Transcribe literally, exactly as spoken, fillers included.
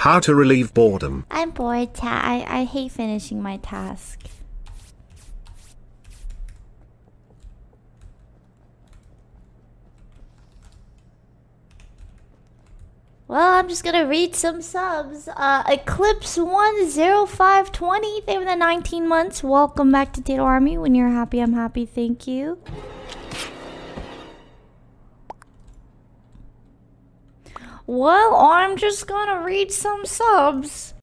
How to relieve boredom. I'm bored, ta- I, I hate finishing my task. Well, I'm just gonna read some subs. Uh, Eclipse one zero five twenty, they were the nineteen months. Welcome back to Tato Army. When you're happy, I'm happy. Thank you. Well, I'm just gonna read some subs.